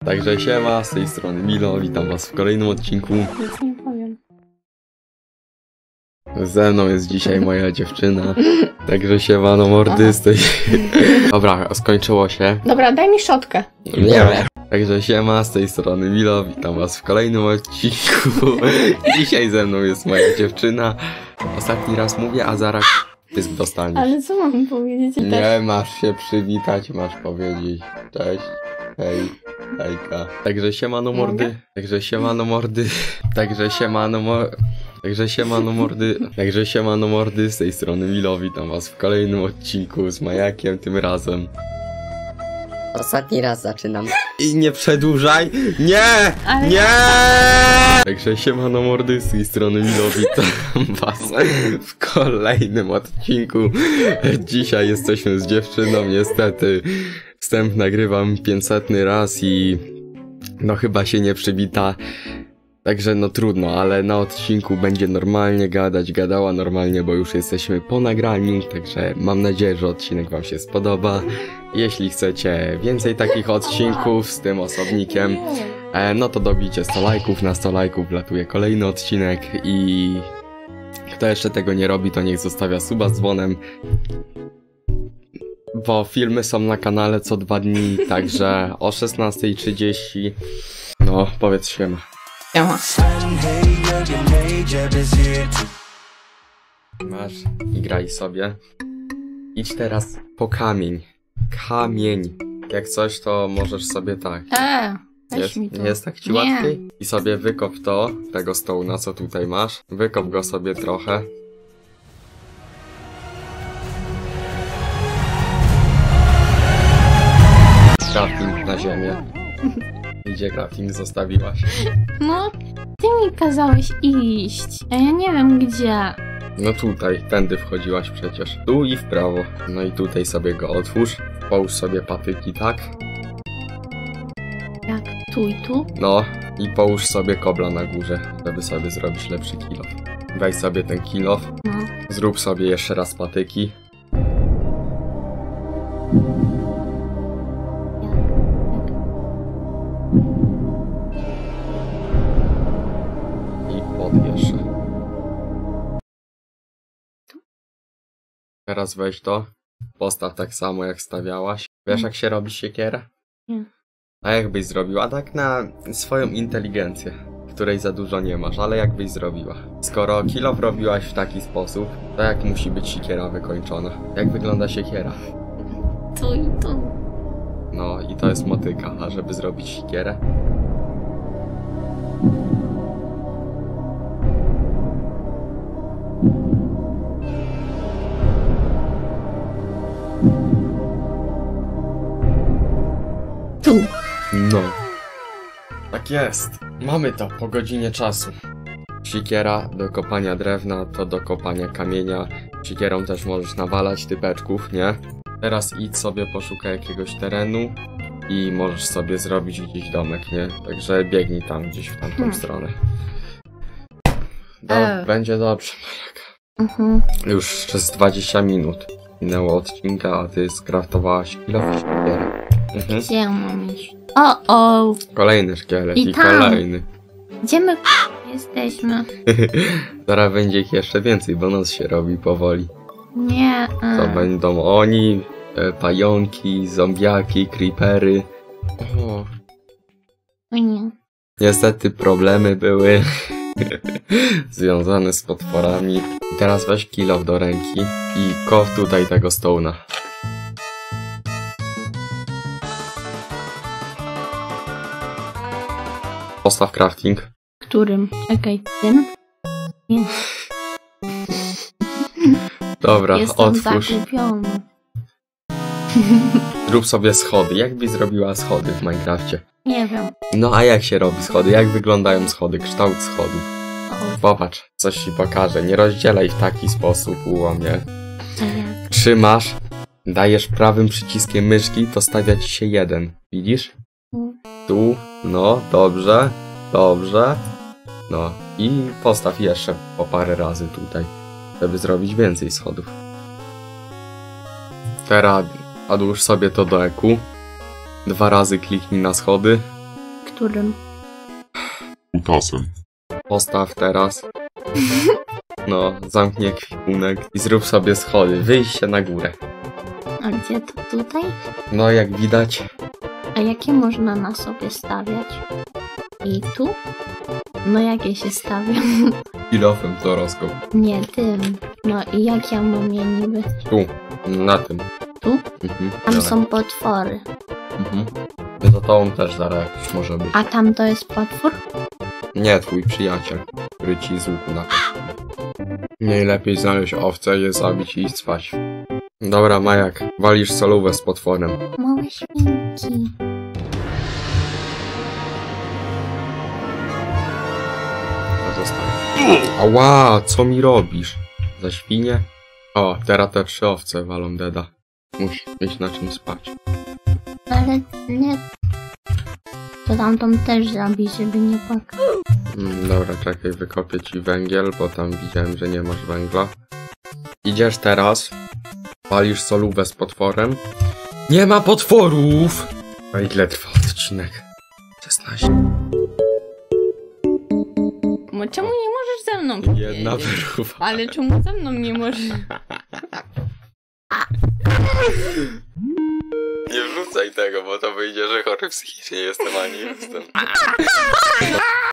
Także siema, z tej strony Milo, witam was w kolejnym odcinku. Nic nie powiem. Ze mną jest dzisiaj moja dziewczyna. Także siemano mordy z tej... Dobra, skończyło się. Dobra, daj mi szczotkę. Nie. Także siema, z tej strony Milo, witam was w kolejnym odcinku. Dzisiaj ze mną jest moja dziewczyna. Ostatni raz mówię, a zaraz pysk dostaniesz. Ale co mam powiedzieć? Nie, masz się przywitać, masz powiedzieć cześć, hej, hejka. Także siemano mordy, Mogę? także siemano mordy, także siemano mordy, także siemano mordy, z tej strony Milo, witam was w kolejnym odcinku z Majakiem, tym razem. Ostatni raz zaczynam. I nie przedłużaj, nie, Ale- nie! Także siemano mordy, z tej strony Milo, witam was w kolejnym odcinku. Dzisiaj jesteśmy z dziewczyną, niestety wstęp nagrywam 500 raz i no chyba się nie przywita. Także no trudno, ale na odcinku będzie normalnie gadała normalnie, bo już jesteśmy po nagraniu, także mam nadzieję, że odcinek wam się spodoba. Jeśli chcecie więcej takich odcinków z tym osobnikiem, no to dobijcie 100 lajków, na 100 lajków wlatuje kolejny odcinek i kto jeszcze tego nie robi, to niech zostawia suba z dzwonem, bo filmy są na kanale co 2 dni, także o 16:30, no powiedz siema. Siema. Masz i graj sobie. Idź teraz po kamień. Kamień. Jak coś, to możesz sobie tak. Weź mi to. Nie jest tak ci Nie. łatwiej? I sobie wykop tego stołna, co tutaj masz. Wykop go sobie trochę. Crafting na ziemię. Gdzie crafting zostawiłaś? No, ty mi kazałeś iść, a ja nie wiem gdzie. No tutaj, tędy wchodziłaś przecież. Tu i w prawo. No i tutaj sobie go otwórz. Połóż sobie patyki, tak? Jak tu i tu? No i połóż sobie kobla na górze, żeby sobie zrobić lepszy kilof. Weź sobie ten kilof. No. Zrób sobie jeszcze raz patyki. I podwiesz. Teraz weź to. Postaw tak samo jak stawiałaś. Wiesz jak się robi siekierę? Nie. A jak byś zrobiła? Tak na swoją inteligencję, której za dużo nie masz, ale jak byś zrobiła? Skoro kilof robiłaś w taki sposób, to jak musi być siekiera wykończona? Jak wygląda siekiera? Tu i tu. No i to jest motyka, a żeby zrobić siekierę? Tu. No. Tak jest. Mamy to po godzinie czasu. Siekiera do kopania drewna, to do kopania kamienia. Siekierą też możesz nawalać typeczków, nie? Teraz idź sobie, poszukaj jakiegoś terenu i możesz sobie zrobić gdzieś domek, nie? Także biegnij tam gdzieś w tamtą stronę. Będzie dobrze, Marek. Już przez 20 minut minęło odcinka, a ty skraftowałaś kilof siekierę. Gdzie mam iść? O! Kolejny szkielet I i tam. kolejny. Gdzie my jesteśmy? Zaraz będzie ich jeszcze więcej, bo noc się robi powoli. Nie. To będą oni, pająki, zombiaki, creepery. O, O nie. niestety problemy były związane z potworami. I teraz weź kilof do ręki i kop tutaj tego stołna. Postaw crafting. Którym? Czekaj, tym? Nie. Dobra, Jestem otwórz. zakupiony. Zrób sobie schody. Jak byś zrobiła schody w Minecrafcie? Nie wiem. No a jak się robi schody? Jak wyglądają schody? Kształt schodów. Popatrz, coś ci pokażę. Nie rozdzielaj w taki sposób łomie. A jak? Trzymasz, dajesz prawym przyciskiem myszki, to stawia ci się 1. Widzisz? Tu, no, dobrze, dobrze. No i postaw jeszcze po parę razy tutaj, żeby zrobić więcej schodów. Teraz odłóż sobie to do eku. 2 razy kliknij na schody. Którym? Kutasem. Postaw teraz. No, zamknij ekwipunek i zrób sobie schody. Wyjście na górę. A gdzie to tutaj? No, jak widać. A jakie można na sobie stawiać? I tu? No jakie się stawia? Kilofem to rozkop. Nie tym. No i jak ja mam je niby? Tu, na tym. Tu? Mhm. Tam Dalej. są potwory. Mhm. No to tobą też zaraz jakiś może być. A tam to jest potwór? Nie twój przyjaciel, który ci z łuku napadł. Najlepiej znaleźć owce, je zabić i iść spać. Dobra, Majak, walisz solówę z potworem. Małe świnki. To zostaje. Ała, co mi robisz? Za świnie? O, teraz te 3 owce walą deda. Musi mieć na czym spać. Ale nie... To tamtą też zabić, żeby nie płakał. Dobra, czekaj, wykopię ci węgiel, bo tam widziałem, że nie masz węgla. Idziesz teraz, palisz solówę z potworem. Nie ma potworów! A ile trwa odcinek? 16. Czemu nie możesz ze mną Jedna powiedzieć? wyruwa. Ale czemu ze mną nie możesz? Nie wrzucaj tego, bo to wyjdzie, że chory psychicznie jestem, a nie jestem.